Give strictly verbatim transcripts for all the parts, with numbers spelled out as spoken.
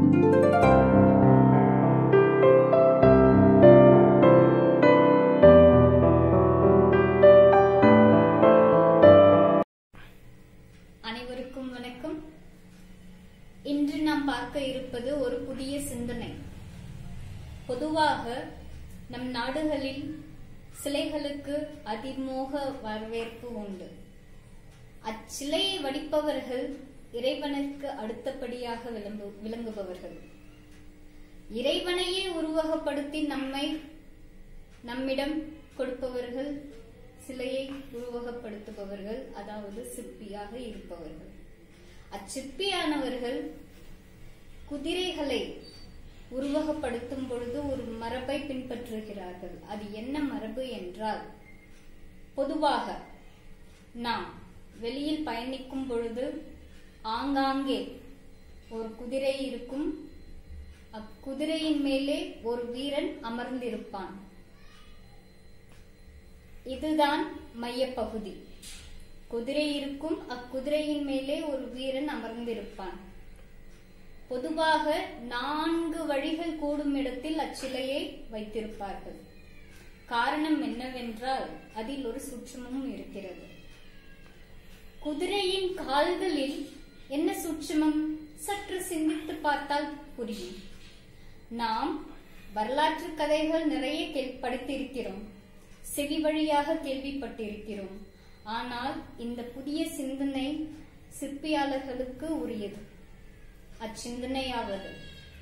அனைவருக்கும் வணக்கம். இன்று நாம் பார்க்க இருப்பது ஒரு புதிய சிந்தனை. பொதுவாக நம் நாடுகளில் சிலைகளுக்கு அதிமோக வரவேற்பு உண்டு. அச்சிலையை வடிப்பவர்கள் இறைவனுக்கு அடுத்தபடியாக விளங்குபவர்கள். இறைவனையே உருவகப்படுத்தி நம்மை நம்மிடம் கொடுப்பவர்கள் சிலையை உருவகப்படுத்துபவர்கள், அதாவது சிற்பியாக இருப்பவர்கள். அச்சிற்பியானவர்கள் குதிரைகளை உருவகப்படுத்தும் பொழுது ஒரு மரபை பின்பற்றுகிறார்கள். அது என்ன மரபு என்றால், பொதுவாக நாம் வெளியில் பயணிக்கும் பொழுது ஆங்காங்கே ஒரு குதிரை இருக்கும். அக்குதிரையின் மேலே ஒரு வீரன் அமர்ந்திருப்பான். இதுதான் மையப்பகுதி. குதிரை இருக்கும், அக்குதிரையின் மேலே ஒரு வீரன் அமர்ந்திருப்பான். பொதுவாக நான்கு வழிகள் கூடும் இடத்தில் அச்சிலையை வைத்திருப்பார்கள். காரணம் என்னவென்றால் அதில் ஒரு சூட்சுமமும் இருக்கிறது. குதிரையின் கால்களில் என்ன சூட்சுமம்? சற்று சிந்தித்து பார்த்தால் புரியும். நாம் வரலாற்று கதைகள் நிறைய படித்திருக்கிறோம், செவி வழியாக கேள்விப்பட்டிருக்கிறோம். ஆனால் இந்த புதிய சிந்தனை சிற்பியாளர்களுக்கு உரியது. அச்சிந்தனையாவது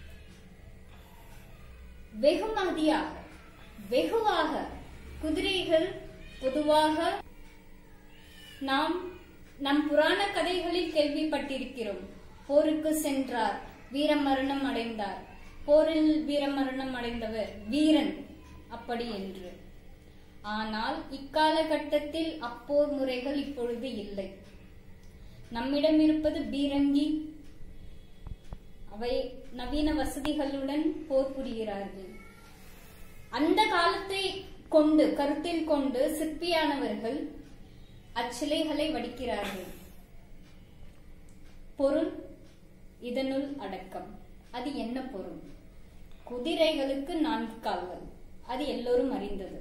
வெகுமதியாக வெகுவாக குதிரைகள் பொதுவாக நாம் நம் புராண கதைகளில் கேள்விப்பட்டிருக்கிறோம். போருக்கு சென்றார், வீரமரணம் அடைந்தார், போரில் வீரமரணம் அடைந்தவர் வீரன், அப்படி என்று. ஆனால் இக்காலகட்டத்தில் அப்போர் முறைகள் இப்பொழுது இல்லை. நம்மிடம் இருப்பது பீரங்கி. அவை நவீன வசதிகளுடன் போர் புரிகிறார்கள். அந்த காலத்தை கொண்டு கருத்தில் கொண்டு சிற்பியானவர்கள் அச்சிலைகளை வடிக்கிறார்கள். பொருள் இதனுள் அடக்கம். அது என்ன பொருள்? குதிரைகளுக்கு நான்கு கால்கள், அது எல்லோரும் அறிந்தது.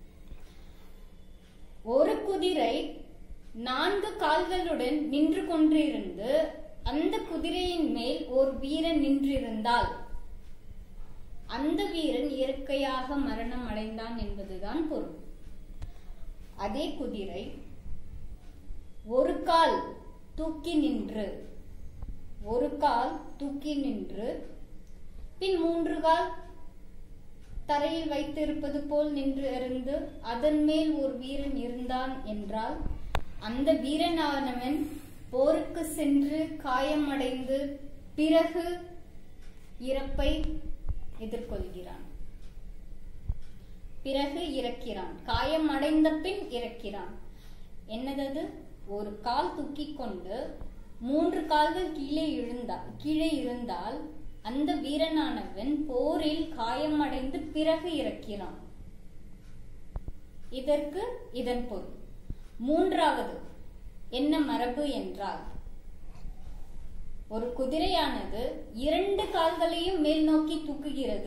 ஒரு குதிரை நான்கு கால்களுடன் நின்று கொண்டிருந்து அந்த குதிரையின் மேல் ஒரு வீரன் நின்றிருந்தால் அந்த வீரன் இயற்கையாக மரணம் அடைந்தான் என்பதுதான் பொருள். அதே குதிரை ஒரு கால் தூக்கி நின்று ஒரு கால் தூக்கி நின்று பின் மூன்று கால் தரையில் வைத்திருப்பது போல் நின்று இருந்து அதன் மேல் ஒரு வீரன் இருந்தான் என்றால் அந்த வீரனானவன் போருக்கு சென்று காயமடைந்து பிறகு இறப்பை எதிர்கொள்கிறான். பிறகு இறக்கிறான். காயம் அடைந்த பின் இறக்கிறான். என்னது? ஒரு கால் தூக்கி கொண்டு மூன்று கால்கள் கீழே இருந்தால் கீழே இருந்தால் அந்த வீரனானவன் போரில் காயமடைந்து பிறகு இறக்கிறான். இதற்கு இதன் பொருள். மூன்றாவது என்ன மரபு என்றால், ஒரு குதிரையானது இரண்டு கால்களையும் மேல் நோக்கி தூக்குகிறது.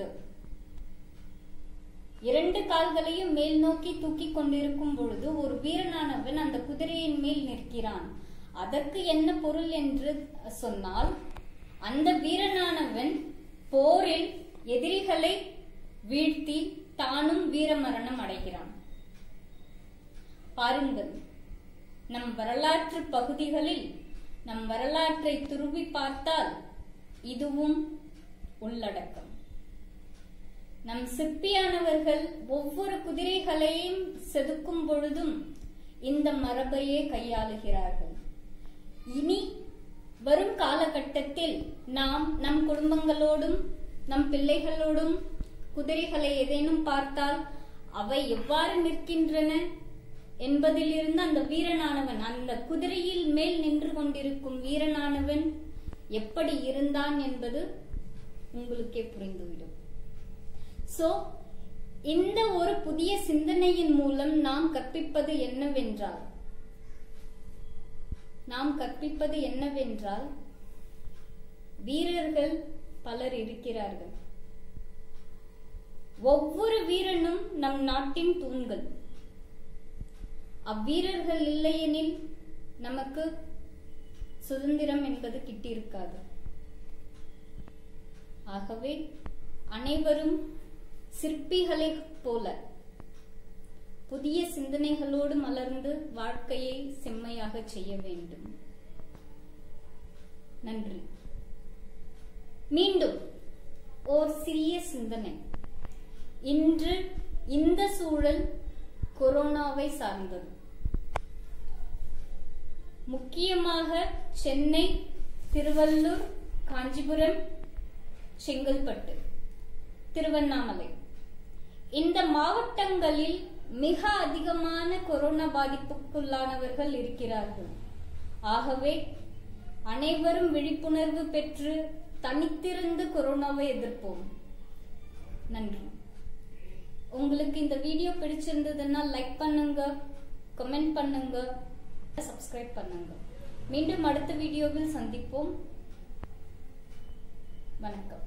இரண்டு கால்களையும் மேல் நோக்கி தூக்கி கொண்டிருக்கும் பொழுது ஒரு வீரனானவன் அந்த குதிரையின் மேல் நிற்கிறான். அதற்கு என்ன பொருள் என்று சொன்னால், அந்த வீரனானவன் போரில் எதிரிகளை வீழ்த்தி தானும் வீரமரணம் அடைகிறான். பாருங்கள், நம் வரலாற்று பகுதிகளில் நம் வரலாற்றை துருவி பார்த்தால் இதுவும் உள்ளடக்கம். நம் சிற்பியானவர்கள் ஒவ்வொரு குதிரைகளையும் செதுக்கும் பொழுதும் இந்த மரபையே கையாளுகிறார்கள். இனி வரும் காலகட்டத்தில் நாம் நம் குடும்பங்களோடும் நம் பிள்ளைகளோடும் குதிரைகளை ஏதேனும் பார்த்தால் அவை எவ்வாறு நிற்கின்றன என்பதிலிருந்து அந்த வீரனானவன், அந்த குதிரையில் மேல் நின்று கொண்டிருக்கும் வீரனானவன் எப்படி இருந்தான் என்பது உங்களுக்கே புரிந்துவிடும். சோ இந்த ஒரு புதிய சிந்தனையின் மூலம் நாம் கற்பிப்பது என்னவென்றால் நாம் கற்பிப்பது என்னவென்றால் வீரர்கள் பலர் இருக்கிறார்கள். ஒவ்வொரு வீரனும் நம் நாட்டின் தூண்கள். அவ்வீரர்கள் இல்லையெனில் நமக்கு சுதந்திரம் என்பது கிட்டிருக்காது. ஆகவே அனைவரும் சிற்பிகளைப் போல புதிய சிந்தனைகளோடு மலர்ந்து வாழ்க்கையை செம்மையாக செய்ய வேண்டும். நன்றி. மீண்டும் ஓர் சிறிய சிந்தனை. இன்று இந்த சூழல் கொரோனாவை சார்ந்தது. முக்கியமாக சென்னை, திருவள்ளூர், காஞ்சிபுரம், செங்கல்பட்டு, திருவண்ணாமலை இந்த மாவட்டங்களில் மிக அதிகமான கொரோனா பாதிப்புக்குள்ளானவர்கள் இருக்கிறார்கள். ஆகவே அனைவரும் விழிப்புணர்வு பெற்று தனித்திருந்து கொரோனாவை எதிர்ப்போம். நன்றி. உங்களுக்கு இந்த வீடியோ பிடிச்சிருந்ததுன்னா லைக் பண்ணுங்க, கமெண்ட் பண்ணுங்க, சப்ஸ்கிரைப் பண்ணுங்க. மீண்டும் அடுத்த வீடியோவில் சந்திப்போம். வணக்கம்.